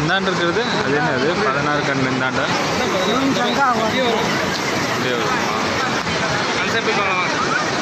இந்தாண்டு இருக்கிறது அது என்ன அது 16 கன்று இந்தாண்ட அப்படியே வருமா?